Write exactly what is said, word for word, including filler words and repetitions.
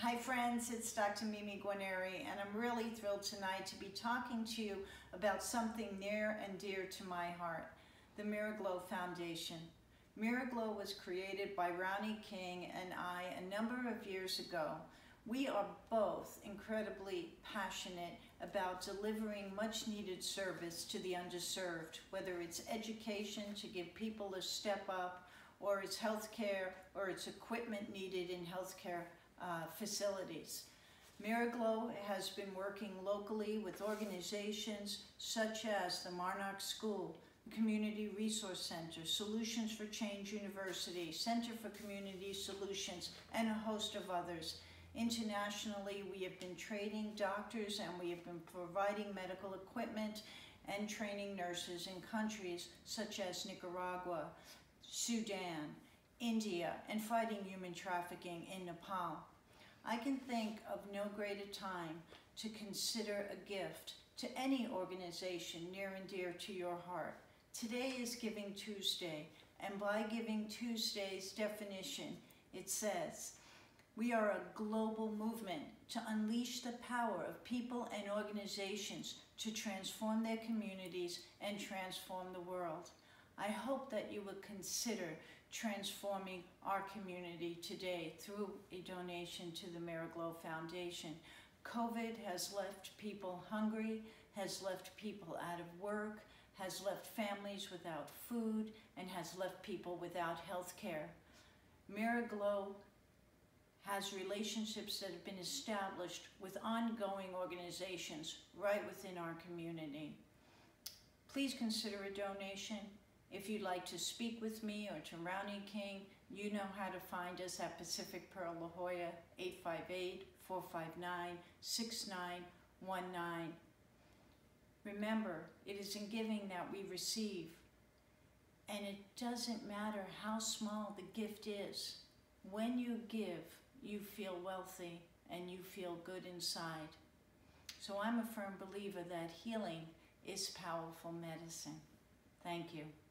Hi friends, it's Doctor Mimi Guarneri, and I'm really thrilled tonight to be talking to you about something near and dear to my heart, the Miraglow Foundation. Miraglow was created by Roni King and I a number of years ago. We are both incredibly passionate about delivering much needed service to the underserved, whether it's education to give people a step up, or it's healthcare, or it's equipment needed in healthcare uh, facilities. Miraglow has been working locally with organizations such as the Marnock School, Community Resource Center, Solutions for Change University, Center for Community Solutions, and a host of others. Internationally, we have been training doctors and we have been providing medical equipment and training nurses in countries such as Nicaragua, Sudan, India, and fighting human trafficking in Nepal. I can think of no greater time to consider a gift to any organization near and dear to your heart. Today is Giving Tuesday, and by Giving Tuesday's definition, it says, we are a global movement to unleash the power of people and organizations to transform their communities and transform the world. I hope that you will consider transforming our community today through a donation to the Miraglow Foundation. COVID has left people hungry, has left people out of work, has left families without food, and has left people without health care. Miraglow has relationships that have been established with ongoing organizations right within our community. Please consider a donation. If you'd like to speak with me or to Roni King, you know how to find us at Pacific Pearl La Jolla, eight five eight, four five nine, six nine one nine. Remember, it is in giving that we receive, and it doesn't matter how small the gift is. When you give, you feel wealthy and you feel good inside. So I'm a firm believer that healing is powerful medicine. Thank you.